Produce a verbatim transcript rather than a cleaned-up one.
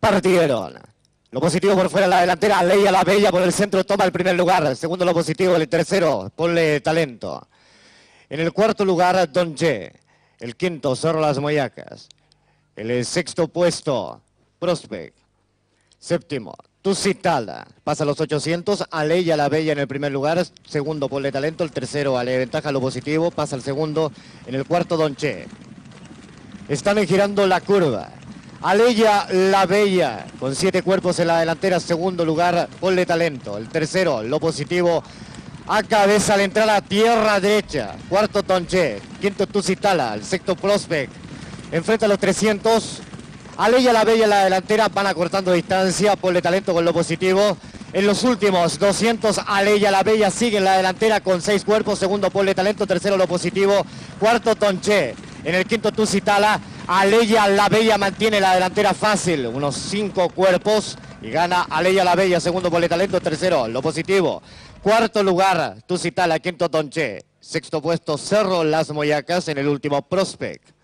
partieron. Lo positivo por fuera, la delantera, Aleya la Bella por el centro toma el primer lugar. Segundo lo positivo, el tercero, ponle talento. En el cuarto lugar, Don Che. El quinto, Cerro Las Moyacas. El sexto puesto, Prospect. Séptimo, Tusitala. Pasa a los ochocientos, Aleya la Bella en el primer lugar. Segundo, ponle talento. El tercero, Ale ventaja lo positivo. Pasa al segundo. En el cuarto, Don Che. Están girando la curva. Aleya la Bella, con siete cuerpos en la delantera, segundo lugar, ponle talento. El tercero, lo positivo, a cabeza al entrar a tierra derecha. Cuarto, Don Che. Quinto, Tusitala. El sexto, Prospect. Enfrenta a los trescientos. Aleya la Bella en la delantera, van acortando distancia, ponle talento con lo positivo. En los últimos doscientos, Aleya la Bella sigue en la delantera con seis cuerpos. Segundo, ponle talento. Tercero, lo positivo. Cuarto, Don Che. En el quinto, Tusitala. Aleya la Bella mantiene la delantera fácil, unos cinco cuerpos, y gana Aleya la Bella. Segundo, ponle talento. Tercero, lo positivo. Cuarto lugar, Tusitala. Quinto, Don Che. Sexto puesto, Cerro Las Moyacas. En el último, Prospect.